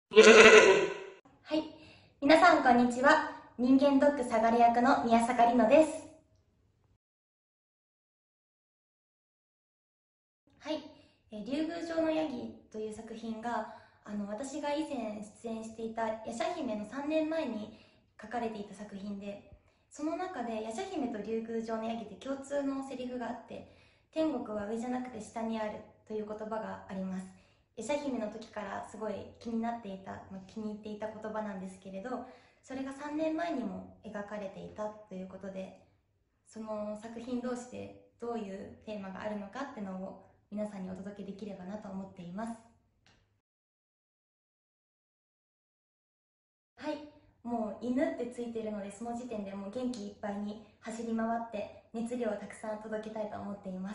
はい、皆さんこんにちは。人間ドックサガレ役の宮坂里乃です。はい、竜宮城のヤギという作品が私が以前出演していた夜叉姫の3年前に書かれていた作品で、その中で夜叉姫と竜宮城のヤギで共通のセリフがあって、天国は上じゃなくて下にあるという言葉があります。夜叉姫の時からすごい気になっていた、気に入っていた言葉なんですけれど、それが3年前にも描かれていたということで、その作品同士でどういうテーマがあるのかっていうのを皆さんにお届けできればなと思っています。はい、もう犬ってついているので、その時点でもう元気いっぱいに走り回って熱量をたくさん届けたいと思っています。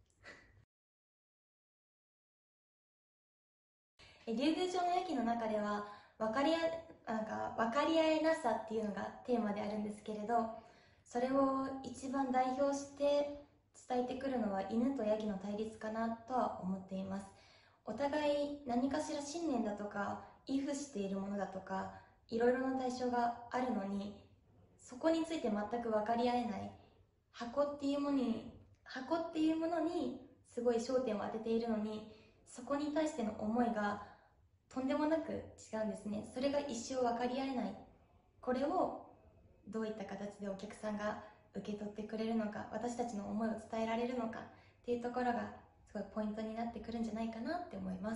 竜宮城の駅の中では分かり分かり合えなさっていうのがテーマであるんですけれど、それを一番代表して伝えてくるのは犬とヤギの対立かなとは思っています。お互い何かしら信念だとか畏怖しているものだとかいろいろな対象があるのに、そこについて全く分かり合えない。箱っていうものに箱っていうものにすごい焦点を当てているのに、そこに対しての思いがとんでもなく違うんですね。それが一生分かり合えない。これをどういった形でお客さんが受け取ってくれるのか、私たちの思いを伝えられるのかっていうところがすごいポイントになってくるんじゃないかなって思います。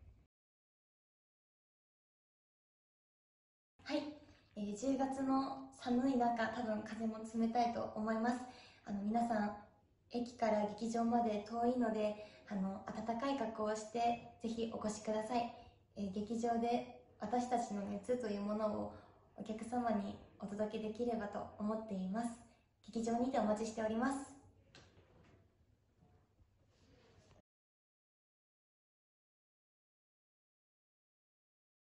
はい、10月の寒い中、多分風も冷たいと思います。皆さん駅から劇場まで遠いので、暖かい格好をしてぜひお越しください。劇場で私たちの熱というものをお客様にお届けできればと思っています。劇場にてお待ちしております。